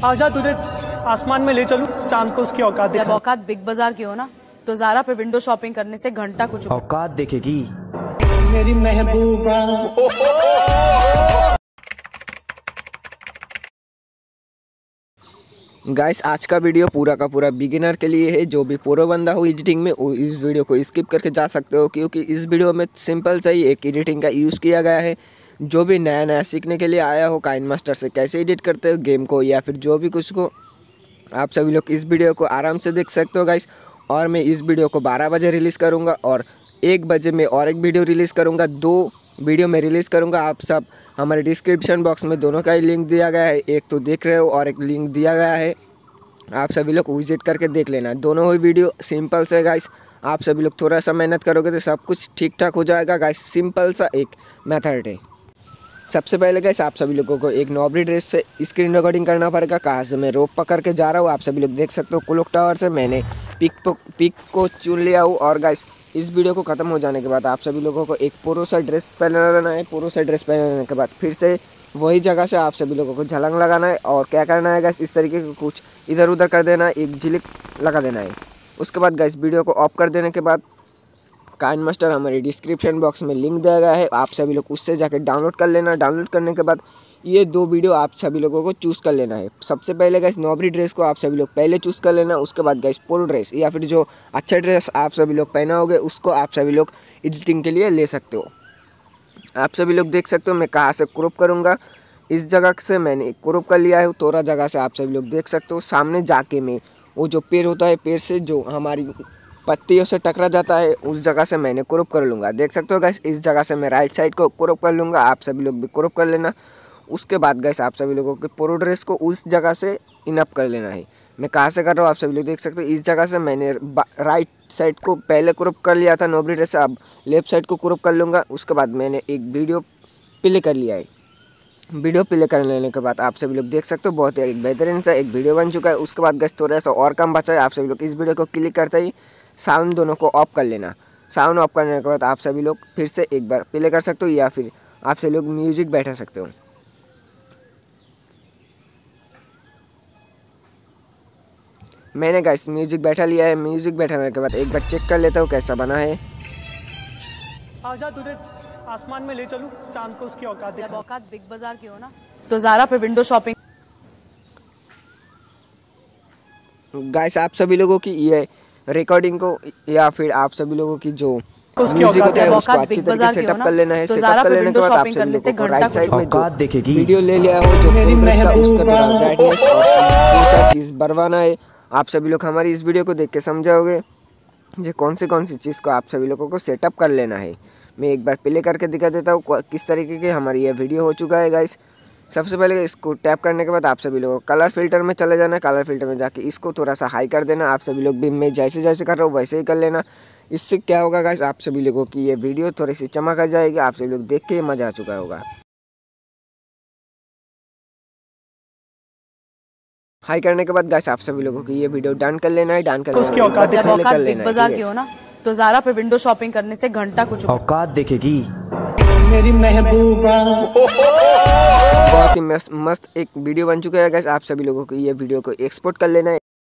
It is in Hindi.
आजा तुझे आसमान में ले चलूं, चांद को उसकी औकात जब औकात बिग बाजार की हो ना, तो ज़ारा पे विंडो शॉपिंग करने से घंटा कुछ औकात देखेगी मेरी महबूबा। गाइस आज का वीडियो पूरा का पूरा बिगिनर के लिए है। जो भी प्रो बंदा हो एडिटिंग में वो इस वीडियो को स्किप करके जा सकते हो, क्योंकि इस वीडियो में सिंपल सा ही एक एडिटिंग का यूज़ किया गया है। जो भी नया नया सीखने के लिए आया हो काइनमास्टर से कैसे एडिट करते हो गेम को या फिर जो भी कुछ को, आप सभी लोग इस वीडियो को आराम से देख सकते हो गाइस। और मैं इस वीडियो को 12 बजे रिलीज़ करूँगा और 1 बजे में और एक वीडियो रिलीज़ करूँगा। 2 वीडियो में रिलीज़ करूँगा। आप सब हमारे डिस्क्रिप्शन बॉक्स में दोनों का ही लिंक दिया गया है, एक तो देख रहे हो और एक लिंक दिया गया है, आप सभी लोग विजिट करके देख लेना। दोनों ही वीडियो सिंपल से गाइस, आप सभी लोग थोड़ा सा मेहनत करोगे तो सब कुछ ठीक ठाक हो जाएगा गाइस। सिंपल सा एक मेथड है। सबसे पहले गाइस आप सभी लोगों को एक नॉबरी ड्रेस से स्क्रीन रिकॉर्डिंग करना पड़ेगा। कहाँ से मैं रोप पकड़ के जा रहा हूँ आप सभी लोग देख सकते हो। क्लॉक टावर से मैंने पिक को चुन लिया हूँ। और गाइस इस वीडियो को ख़त्म हो जाने के बाद आप सभी लोगों को एक प्रो सा ड्रेस पहना लेना है। प्रो सा ड्रेस पहनने के बाद फिर से वही जगह से आप सभी लोगों को झलंग लगाना है। और क्या करना है गाइस, इस तरीके का कुछ इधर उधर कर देना है, एक झिलिक लगा देना है। उसके बाद गाइस वीडियो को ऑफ कर देने के बाद काइनमास्टर हमारे डिस्क्रिप्शन बॉक्स में लिंक दिया गया है, आप सभी लोग उससे जाकर डाउनलोड कर लेना। डाउनलोड करने के बाद ये 2 वीडियो आप सभी लोगों को चूज़ कर लेना है। सबसे पहले गाइस नॉबरी ड्रेस को आप सभी लोग पहले चूज़ कर लेना। उसके बाद गाइस प्रो ड्रेस या फिर जो अच्छा ड्रेस आप सभी लोग पहना होगे उसको आप सभी लोग एडिटिंग के लिए ले सकते हो। आप सभी लोग देख सकते हो मैं कहाँ से क्रॉप करूँगा। इस जगह से मैंने क्रॉप कर लिया है, थोड़ा जगह से आप सभी लोग देख सकते हो। सामने जाके मैं वो जो पेड़ होता है, पेड़ से जो हमारी पत्तियों से टकरा जाता है उस जगह से मैंने क्रॉप कर लूँगा। देख सकते हो गाइस इस जगह से मैं राइट साइड को क्रॉप कर लूँगा। आप सभी लोग भी क्रॉप कर लेना। उसके बाद गाइस आप सभी लोगों के प्रो ड्रेस को उस जगह से इनअप कर लेना है। मैं कहाँ से कर रहा हूँ आप सभी लोग देख सकते हो। इस जगह से मैंने राइट साइड को पहले क्रॉप कर लिया था नॉबरी ड्रेस से, अब लेफ्ट साइड को क्रॉप कर लूँगा। उसके बाद मैंने एक वीडियो प्ले कर लिया है। वीडियो प्ले कर लेने के बाद आप सभी लोग देख सकते हो बहुत ही एक बेहतरीन सा एक वीडियो बन चुका है। उसके बाद गाइस थोड़ा सा और कम बचा है। आप सभी लोग इस वीडियो को क्लिक करते ही साउंड दोनों को ऑफ कर लेना। साउंड ऑफ करने के बाद आप सभी लोग फिर से एक बार प्ले कर सकते हो या फिर आप सभी लोग म्यूजिक बैठा सकते हो। मैंने गाइस म्यूजिक बैठा लिया है। म्यूजिक बैठाने के बाद एक बार चेक कर लेता हूँ कैसा बना है। आजा तुझे आसमान में ले चलूं, चांद को उसकी औकात जब औकात बिग बाजार की हो ना, तो ज़ारा पे विंडो शॉपिंग। गाइस आप सभी लोगों की ये रिकॉर्डिंग को या फिर आप सभी लोगों की जो म्यूजिक होता है उसको अच्छी तरीके से सेटअप कर लेना है। सेटअप कर लेने के बाद आप सभी लोगों को राइट साइड में औकात देखेगी वीडियो ले लिया हो जो प्रोग्रेस का उसका थोड़ा ब्राइटनेस और 3-4 चीज़ बढ़वाना है। आप सभी लोग हमारी इस वीडियो को देख के समझाओगे जो कौन सी चीज़ को आप सभी लोगों को सेटअप कर लेना है। मैं एक बार प्ले करके दिखा देता हूँ किस तरीके की हमारी ये वीडियो हो चुका है गाइस। सबसे पहले इसको टैप करने के बाद आप सभी लोगों को कलर फिल्टर में चले जाना है। कलर फिल्टर में जाके इसको थोड़ा सा हाई कर देना। आप सभी लोग भी मैं जैसे जैसे कर रहा हूँ वैसे ही कर लेना। इससे क्या होगा गाइस, आप सभी लोगों की ये वीडियो थोड़ी सी चमक आ जाएगी। आप सभी लोग देख के मज़ा आ चुका होगा। हाई करने के बाद गाइस आप सभी लोगों की ये वीडियो डन कर लेना है। डन कर उसकी औकात जब औकात बिग बाजार की हो ना, तो ज़ारा पे विंडो शॉपिंग करने से घंटा कुछ औकात देखेगी मेरी महबूबा। बहुत ही मस्त एक वीडियो बन चुका है गाइस। आप सभी लोगों को ये वीडियो को एक्सपोर्ट कर लेना है।